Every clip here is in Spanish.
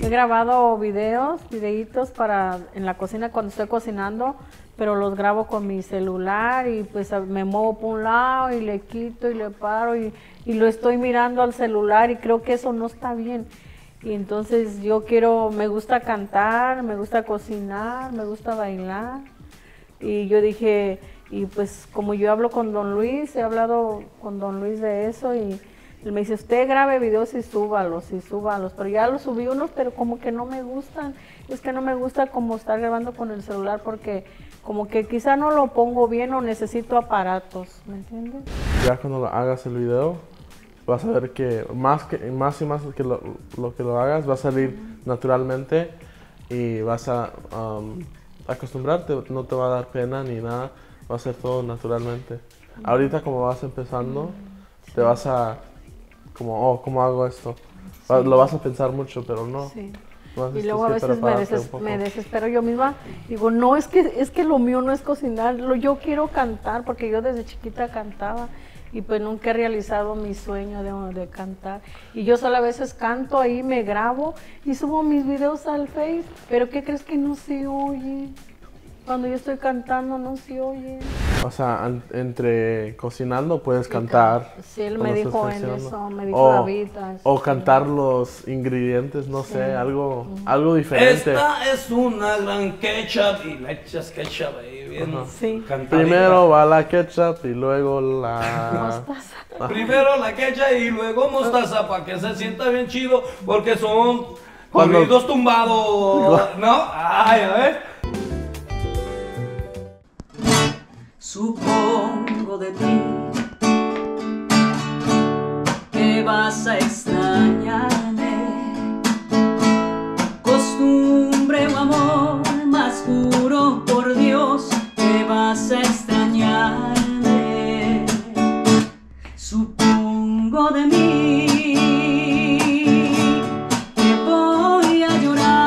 He grabado videitos en la cocina cuando estoy cocinando, pero los grabo con mi celular y pues me muevo por un lado y le quito y le paro y lo estoy mirando al celular y creo que eso no está bien. Y entonces me gusta cantar, me gusta cocinar, me gusta bailar. Y yo dije, y pues como yo hablo con Don Luis, he hablado con Don Luis de eso y él me dice, usted grabe videos y súbalos, pero ya los subí unos, pero como que no me gustan, es que no me gusta como estar grabando con el celular porque como que quizá no lo pongo bien o necesito aparatos, ¿me entiendes? Ya cuando hagas el video, vas a ver que más y más que lo hagas va a salir naturalmente y vas a acostumbrarte, no te va a dar pena ni nada, va a ser todo naturalmente. Ahorita como vas empezando, te vas a como, oh, ¿cómo hago esto? Sí. Lo vas a pensar mucho, pero no. Sí. Y luego a veces me desespero yo misma. Digo, no, es que lo mío no es cocinar, yo quiero cantar, porque yo desde chiquita cantaba y pues nunca he realizado mi sueño de cantar. Y yo solo a veces canto ahí, me grabo y subo mis videos al Face, pero ¿qué crees que no se oye? Cuando yo estoy cantando no se oye. O sea, entre cocinando puedes cantar. Sí, él me dijo en eso, me dijo David. O cantar los ingredientes, no sé, algo diferente. Esta es una gran ketchup y le echas ketchup ahí bien. Sí. Primero va la ketchup y luego la... mostaza. Primero la ketchup y luego mostaza para que se sienta bien chido porque son corridos tumbados, ¿no? Ay, a ver. Supongo de ti que vas a extrañarme, costumbre o amor más puro, por Dios, que vas a extrañarme. Supongo de mí que voy a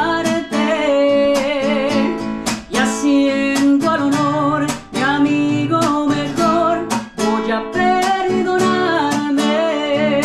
llorarte y haciendo al honor de amigo mejor voy a perdonarme,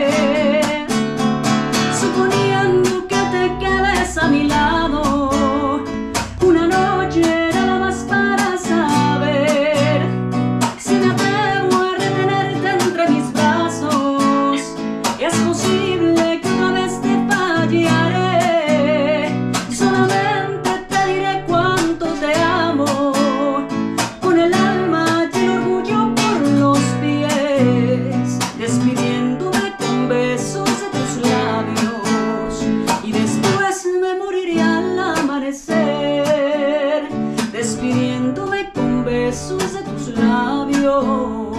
suponiendo que te quedes a mi lado una noche nada más para saber si me atrevo a retenerte entre mis brazos. Es posible que una vez te fallaré, solamente te diré cuánto te amo, con el alma y el orgullo por los pies, despidiéndome con besos de tus labios y después me moriré al amanecer, despidiéndome con besos de tus labios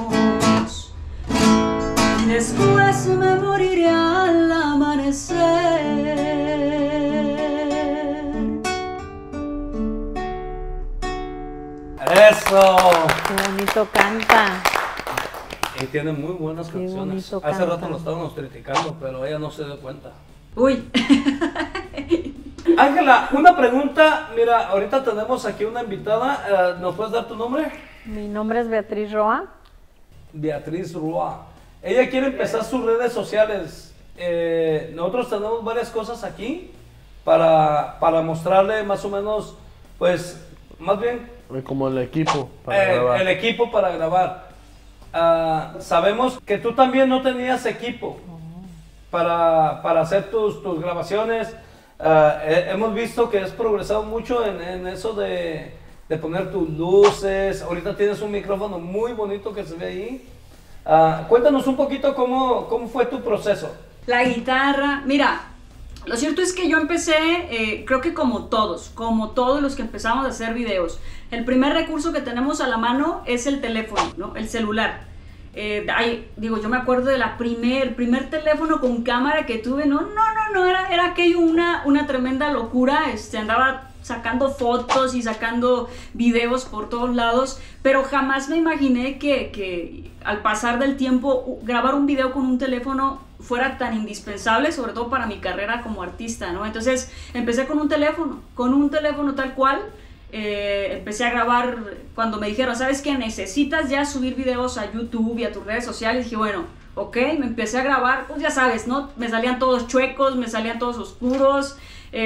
y después me moriré al amanecer. Eso. Qué bonito canta. Y tiene muy buenas canciones. Hace rato lo estábamos criticando, pero ella no se dio cuenta. Uy. Ángela, una pregunta. Mira, ahorita tenemos aquí una invitada. ¿Nos puedes dar tu nombre? Mi nombre es Beatriz Roa. Beatriz Roa. Ella quiere empezar sus redes sociales. Nosotros tenemos varias cosas aquí para mostrarle más o menos, pues, más bien Como el equipo para grabar. el equipo para grabar. Sabemos que tú también no tenías equipo para hacer tus grabaciones. Hemos visto que has progresado mucho en eso de poner tus luces. Ahorita tienes un micrófono muy bonito que se ve ahí. Cuéntanos un poquito cómo fue tu proceso. La guitarra, mira, lo cierto es que yo empecé, creo que como todos los que empezamos a hacer videos, el primer recurso que tenemos a la mano es el teléfono, ¿no? El celular. Yo me acuerdo de la primer teléfono con cámara que tuve, no, era aquello una tremenda locura, andaba sacando fotos y sacando videos por todos lados, pero jamás me imaginé que al pasar del tiempo grabar un video con un teléfono fuera tan indispensable, sobre todo para mi carrera como artista, ¿no? Entonces empecé con un teléfono tal cual. empecé a grabar cuando me dijeron, ¿sabes qué? Necesitas ya subir videos a YouTube y a tus redes sociales. Dije, bueno, ok, me empecé a grabar, pues ya sabes, ¿no? Me salían todos chuecos, me salían todos oscuros.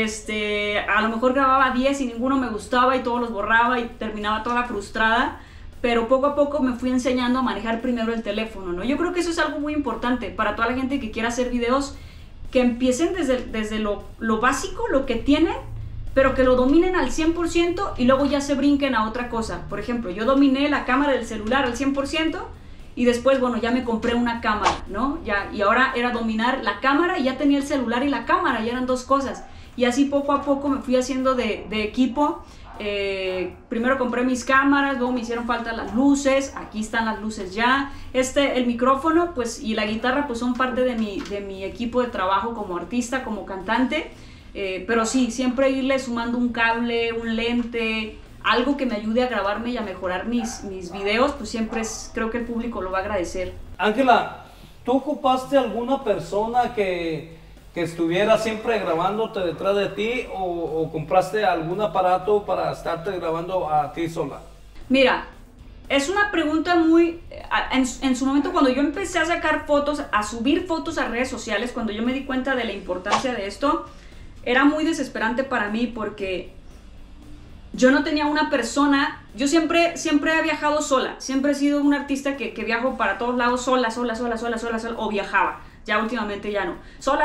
A lo mejor grababa 10 y ninguno me gustaba y todos los borraba y terminaba toda frustrada. Pero poco a poco me fui enseñando a manejar primero el teléfono, ¿no? Yo creo que eso es algo muy importante para toda la gente que quiera hacer videos, que empiecen desde lo básico, lo que tienen, pero que lo dominen al 100% y luego ya se brinquen a otra cosa. Por ejemplo, yo dominé la cámara del celular al 100% y después, bueno, ya me compré una cámara, ¿no? Y ahora era dominar la cámara y ya tenía el celular y la cámara, ya eran dos cosas. Y así poco a poco me fui haciendo de equipo. Primero compré mis cámaras, luego me hicieron falta las luces, aquí están las luces ya, el micrófono pues y la guitarra pues son parte de mi equipo de trabajo como artista, como cantante, pero sí, siempre irle sumando un cable, un lente, algo que me ayude a grabarme y a mejorar mis videos, pues siempre creo que el público lo va a agradecer. Ángela, ¿tú ocupaste alguna persona que estuviera siempre grabándote detrás de ti o compraste algún aparato para estarte grabando a ti sola? Mira, es una pregunta muy... En su momento cuando yo empecé a sacar fotos, a subir fotos a redes sociales, cuando yo me di cuenta de la importancia de esto, era muy desesperante para mí porque yo no tenía una persona... Yo siempre he viajado sola, siempre he sido un artista que viajo para todos lados sola, o viajaba. Ya últimamente ya no. Sola.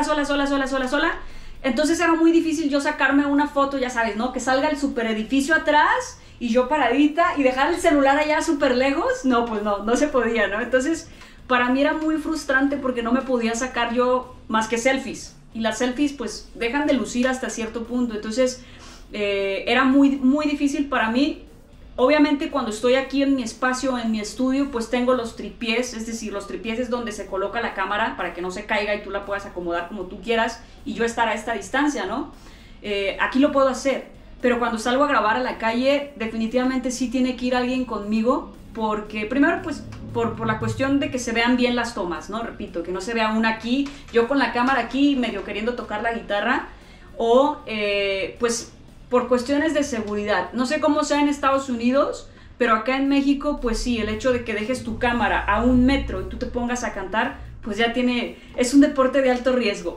Entonces era muy difícil yo sacarme una foto, ya sabes, ¿no? Que salga el super edificio atrás y yo paradita y dejar el celular allá súper lejos. No, pues no se podía, ¿no? Entonces para mí era muy frustrante porque no me podía sacar yo más que selfies. Y las selfies pues dejan de lucir hasta cierto punto. Entonces era muy, muy difícil para mí. Obviamente cuando estoy aquí en mi espacio, en mi estudio, pues tengo los tripiés, es decir, los tripiés es donde se coloca la cámara para que no se caiga y tú la puedas acomodar como tú quieras y yo estar a esta distancia, ¿no? Aquí lo puedo hacer, pero cuando salgo a grabar a la calle, definitivamente sí tiene que ir alguien conmigo, porque primero pues por la cuestión de que se vean bien las tomas, ¿no? Repito, que no se vea una aquí, yo con la cámara aquí medio queriendo tocar la guitarra, o pues por cuestiones de seguridad. No sé cómo sea en Estados Unidos, pero acá en México, pues sí, el hecho de que dejes tu cámara a 1 metro y tú te pongas a cantar, pues ya es un deporte de alto riesgo.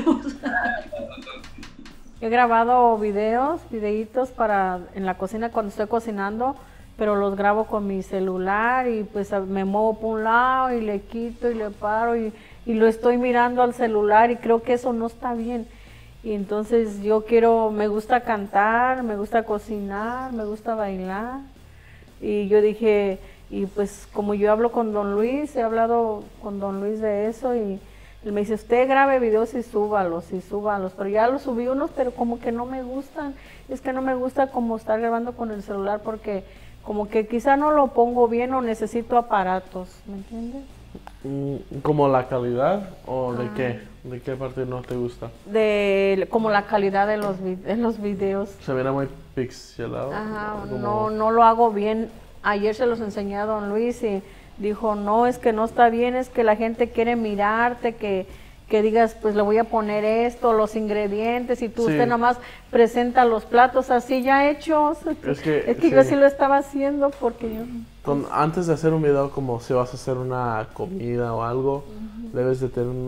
He grabado videitos en la cocina cuando estoy cocinando, pero los grabo con mi celular y pues me muevo por un lado y le quito y le paro y lo estoy mirando al celular y creo que eso no está bien. Y entonces me gusta cantar, me gusta cocinar, me gusta bailar. Y yo dije, y pues como yo hablo con Don Luis, he hablado con Don Luis de eso y él me dice, usted grabe videos y súbalos. Pero ya los subí unos, pero como que no me gustan. Es que no me gusta como estar grabando con el celular porque como que quizá no lo pongo bien o necesito aparatos, ¿me entiendes? ¿Como la calidad o de qué? ¿De qué parte no te gusta? Como la calidad de los videos. Se viene muy pixelado. Ajá, no lo hago bien. Ayer se los enseñé a Don Luis y dijo, no, es que no está bien, es que la gente quiere mirarte, que digas, pues le voy a poner esto, los ingredientes, y usted nada más presenta los platos así ya hechos. Es que yo sí lo estaba haciendo porque yo... Antes de hacer un video, como si vas a hacer una comida o algo, debes de tener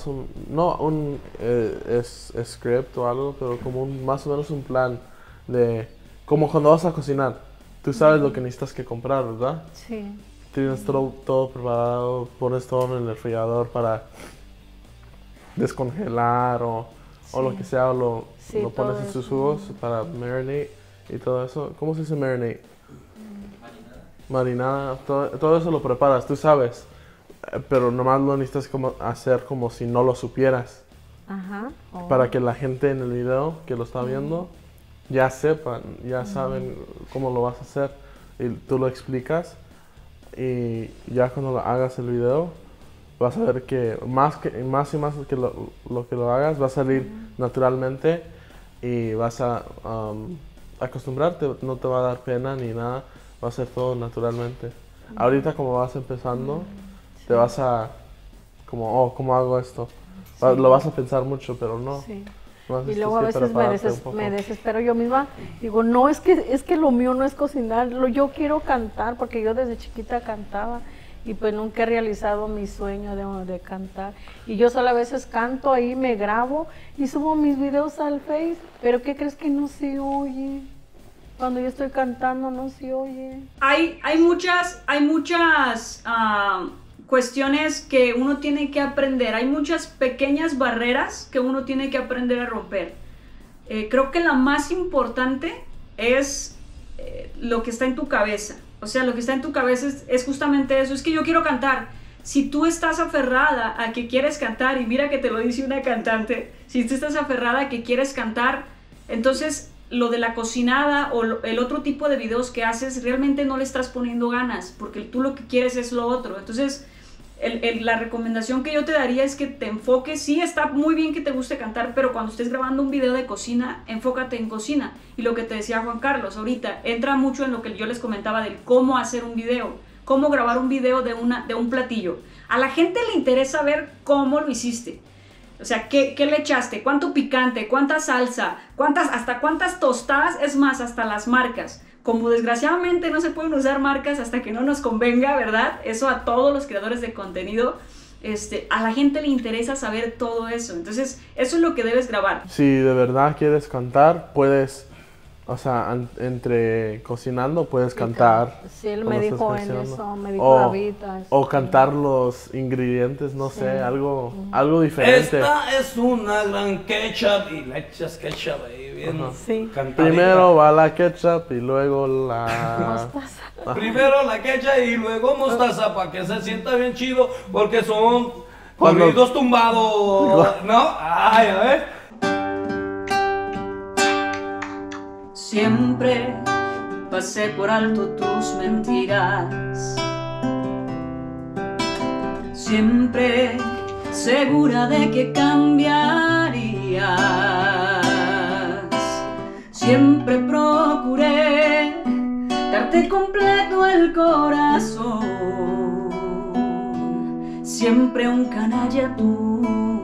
script o algo, pero como más o menos un plan de... Como cuando vas a cocinar, tú sabes lo que necesitas que comprar, ¿verdad? Sí. Tienes todo preparado, pones todo en el refrigerador para descongelar o lo que sea, lo pones en sus jugos para marinate y todo eso. ¿Cómo se dice marinate? Marinada, todo eso lo preparas, tú sabes, pero nomás lo necesitas hacer como si no lo supieras. Ajá. Para que la gente en el video que lo está viendo ya sepan, ya saben cómo lo vas a hacer y tú lo explicas y ya cuando hagas el video vas a ver que más que lo que lo hagas va a salir naturalmente y vas a acostumbrarte, no te va a dar pena ni nada, va a ser todo naturalmente. Ahorita como vas empezando, te vas a ¿cómo hago esto? Lo vas a pensar mucho, pero no. Sí. Más Y luego a sí, veces para pararte un poco. me desespero yo misma. Digo, no, es que lo mío no es cocinar, yo quiero cantar, porque yo desde chiquita cantaba y pues nunca he realizado mi sueño de cantar. Y yo solo a veces canto ahí, me grabo y subo mis videos al Face, pero ¿qué crees que no se oye? Cuando yo estoy cantando no se oye. Hay muchas cuestiones que uno tiene que aprender, hay muchas pequeñas barreras que uno tiene que aprender a romper. Creo que la más importante es lo que está en tu cabeza. O sea, lo que está en tu cabeza es justamente eso, es que yo quiero cantar. Si tú estás aferrada a que quieres cantar, y mira que te lo dice una cantante, si tú estás aferrada a que quieres cantar, entonces lo de la cocinada o el otro tipo de videos que haces, realmente no le estás poniendo ganas, porque tú lo que quieres es lo otro. Entonces, la recomendación que yo te daría es que te enfoques. Sí, está muy bien que te guste cantar, pero cuando estés grabando un video de cocina, enfócate en cocina. Y lo que te decía Juan Carlos ahorita, entra mucho en lo que yo les comentaba del cómo hacer un video, cómo grabar un video de un platillo. A la gente le interesa ver cómo lo hiciste. O sea, ¿qué le echaste? ¿Cuánto picante? ¿Cuánta salsa? ¿Hasta cuántas tostadas? Es más, hasta las marcas. Como desgraciadamente no se pueden usar marcas hasta que no nos convenga, ¿verdad? Eso a todos los creadores de contenido, a la gente le interesa saber todo eso. Entonces, eso es lo que debes grabar. Si de verdad quieres cantar, puedes, o sea, entre cocinando puedes cantar. Sí, él me cuando dijo estás en cocinando. eso, me dijo David. O cantar los ingredientes, no sé, algo diferente. Esta es una gran ketchup y le echas ketchup ahí bien Sí. cantadita. Primero va la ketchup y luego la... Mostaza. Primero la ketchup y luego mostaza para que se sienta bien chido porque son Cuando- corridos tumbados, ¿no? Ay, a ver. Siempre pasé por alto tus mentiras, siempre segura de que cambiarías, siempre procuré darte completo el corazón, siempre un canalla tú,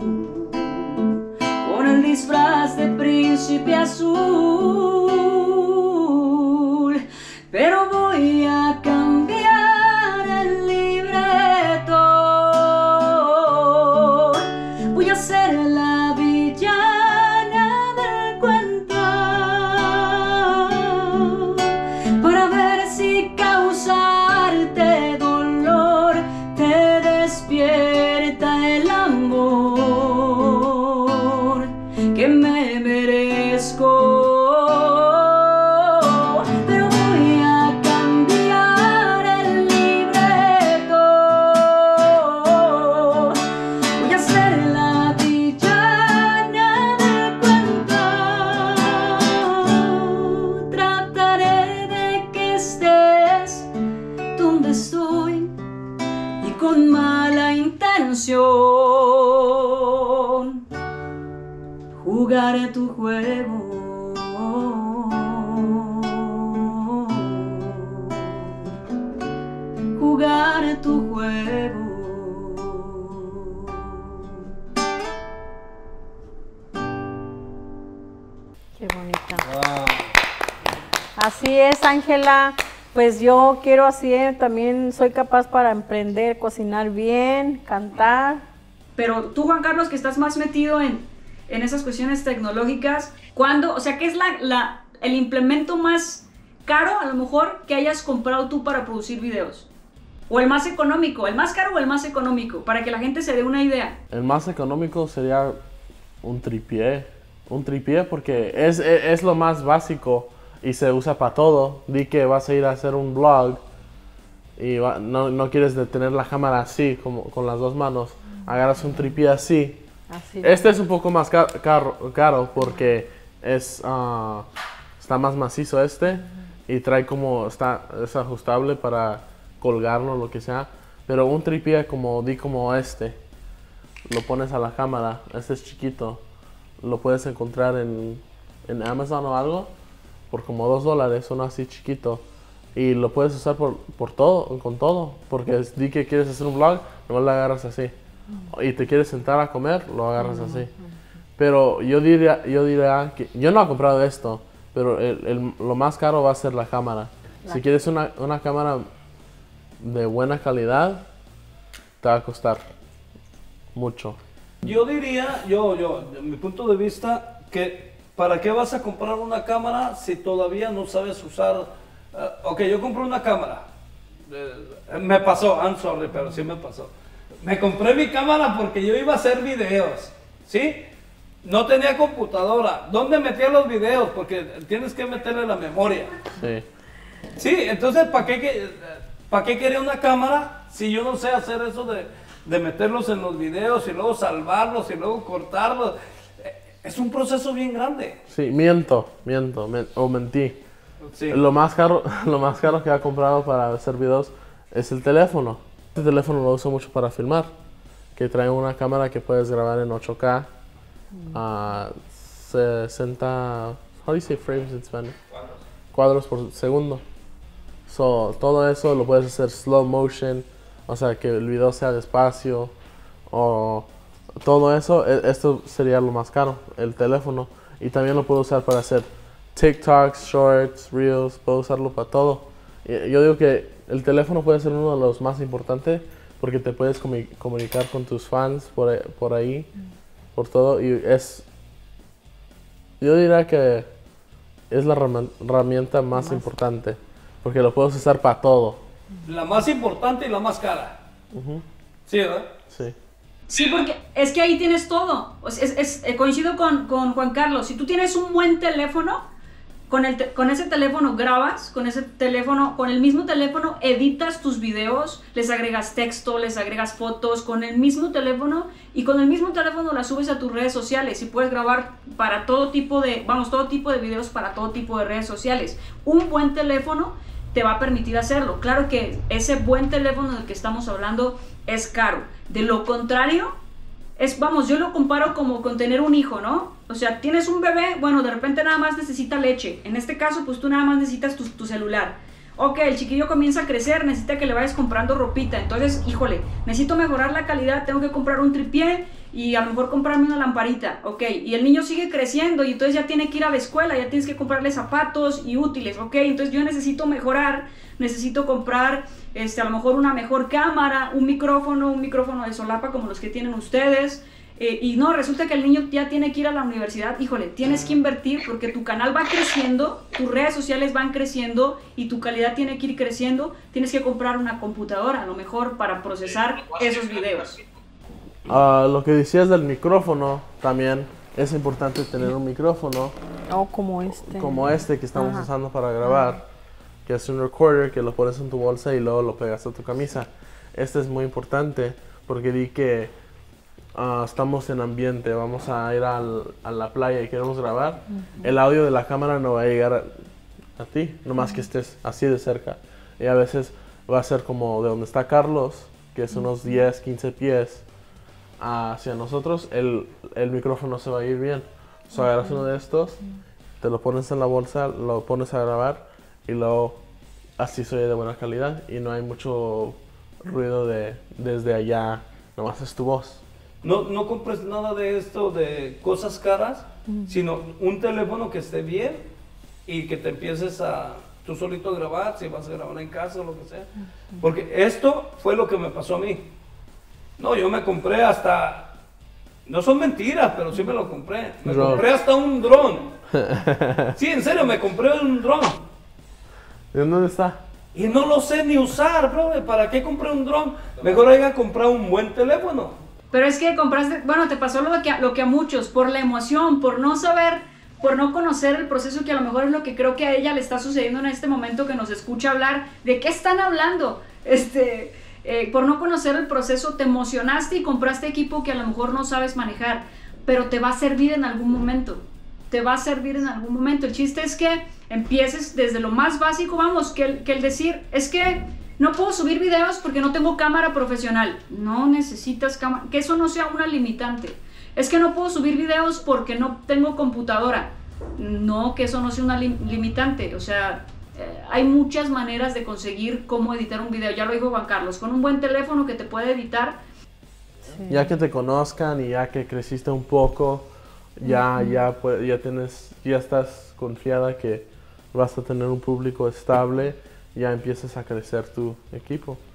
con el disfraz de príncipe azul, pero voy a cambiar el libreto, voy a ser la villana del cuento, para ver si causarte dolor te despierta el amor que me merezco. Pero voy a cambiar el libreto, voy a ser la villana del cuento, trataré de que estés donde estoy y con mala intención jugaré tu juego. Jugaré tu juego. Qué bonita. Así es, Ángela. Pues yo quiero así, también soy capaz para emprender, cocinar bien, cantar. Pero tú, Juan Carlos, que estás más metido en esas cuestiones tecnológicas, ¿cuándo? O sea, ¿qué es el implemento más caro, a lo mejor, que hayas comprado tú para producir videos? ¿O el más económico? ¿El más caro o el más económico? Para que la gente se dé una idea. El más económico sería un tripié. Un tripié porque es lo más básico y se usa para todo. Di que vas a ir a hacer un vlog y no quieres detener la cámara así, como con las dos manos. Agarras un tripié así. Así. Este es un poco más caro porque está más macizo y trae es ajustable para colgarlo, lo que sea. Pero un tripié como este, lo pones a la cámara, este es chiquito. Lo puedes encontrar en Amazon o algo por como $2, uno así chiquito. Y lo puedes usar por todo, con todo. Porque di que quieres hacer un vlog, nomás lo agarras así. Y te quieres sentar a comer, lo agarras así. Pero yo diría que yo no he comprado esto, pero lo más caro va a ser la cámara. Si quieres una cámara de buena calidad, te va a costar mucho. Yo diría, de mi punto de vista, que ¿para qué vas a comprar una cámara si todavía no sabes usar? Ok, yo compré una cámara. Me pasó, I'm sorry, pero sí me pasó. Me compré mi cámara porque yo iba a hacer videos, ¿sí? No tenía computadora. ¿Dónde metía los videos? Porque tienes que meterle la memoria. Sí. Sí, entonces, ¿para qué quería una cámara si yo no sé hacer eso de meterlos en los videos y luego salvarlos y luego cortarlos? Es un proceso bien grande. Sí, mentí. Sí. Lo más caro que he comprado para hacer videos es el teléfono. Este teléfono lo uso mucho para filmar, que trae una cámara que puedes grabar en 8K a 60, how do you say frames in Spanish? Cuadros por segundo. So, todo eso lo puedes hacer slow motion, o sea, que el video sea despacio, o todo eso. Esto sería lo más caro, el teléfono. Y también lo puedo usar para hacer TikToks, Shorts, Reels, puedo usarlo para todo. Yo digo que el teléfono puede ser uno de los más importantes porque te puedes comunicar con tus fans por ahí, por todo. Y yo diría que es la herramienta más importante porque lo puedes usar para todo. La más importante y la más cara. Sí, ¿verdad? Sí. Sí, porque es que ahí tienes todo. Coincido con Juan Carlos. Si tú tienes un buen teléfono, con ese teléfono grabas, con el mismo teléfono editas tus videos, les agregas texto, les agregas fotos con el mismo teléfono y con el mismo teléfono las subes a tus redes sociales y puedes grabar para todo tipo de videos para todo tipo de redes sociales. Un buen teléfono te va a permitir hacerlo. Claro que ese buen teléfono del que estamos hablando es caro. De lo contrario, yo lo comparo como con tener un hijo, ¿no? O sea, tienes un bebé, bueno, de repente nada más necesita leche. En este caso, pues tú nada más necesitas tu celular. Ok, el chiquillo comienza a crecer, necesita que le vayas comprando ropita. Entonces, híjole, necesito mejorar la calidad, tengo que comprar un tripié y a lo mejor comprarme una lamparita. Ok, y el niño sigue creciendo y entonces ya tiene que ir a la escuela, ya tienes que comprarle zapatos y útiles. Ok, entonces yo necesito mejorar, necesito comprar a lo mejor una mejor cámara, un micrófono de solapa como los que tienen ustedes. Y no, resulta que el niño ya tiene que ir a la universidad. Híjole, tienes que invertir porque tu canal va creciendo, tus redes sociales van creciendo y tu calidad tiene que ir creciendo. Tienes que comprar una computadora a lo mejor para procesar esos videos. Lo que decías del micrófono, también es importante tener un micrófono como este. Como este que estamos usando para grabar, que es un recorder que lo pones en tu bolsa y luego lo pegas a tu camisa. Este es muy importante porque di que estamos en ambiente, vamos a ir a la playa y queremos grabar. El audio de la cámara no va a llegar a ti, nomás que estés así de cerca. Y a veces va a ser como de donde está Carlos, que es unos 10, 15 pies hacia nosotros, el micrófono se va a ir bien. So, agarras uno de estos, te lo pones en la bolsa, lo pones a grabar y luego así se oye de buena calidad y no hay mucho ruido desde allá, nomás es tu voz. No compres nada de esto, de cosas caras, sino un teléfono que esté bien y que te empieces tú solito a grabar, si vas a grabar en casa o lo que sea. Porque esto fue lo que me pasó a mí. No, yo me compré hasta, no son mentiras, pero sí me lo compré. Me compré hasta un dron. Sí, en serio, me compré un dron. ¿Y dónde está? Y no lo sé ni usar, bro. ¿Para qué compré un dron? Mejor haya comprado un buen teléfono. Pero es que compraste, bueno, te pasó lo que a muchos, por la emoción, por no saber, por no conocer el proceso, que a lo mejor es lo que creo que a ella le está sucediendo en este momento, que nos escucha hablar. ¿De qué están hablando? Por no conocer el proceso, te emocionaste y compraste equipo que a lo mejor no sabes manejar, pero te va a servir en algún momento. Te va a servir en algún momento. El chiste es que empieces desde lo más básico, vamos, que el decir, es que no puedo subir videos porque no tengo cámara profesional. No necesitas cámara, que eso no sea una limitante. Es que no puedo subir videos porque no tengo computadora. No, que eso no sea una limitante. O sea, hay muchas maneras de conseguir cómo editar un video. Ya lo dijo Juan Carlos, con un buen teléfono que te puede editar. Ya que te conozcan y ya que creciste un poco ya estás confiada que vas a tener un público estable, ya empiezas a crecer tu equipo.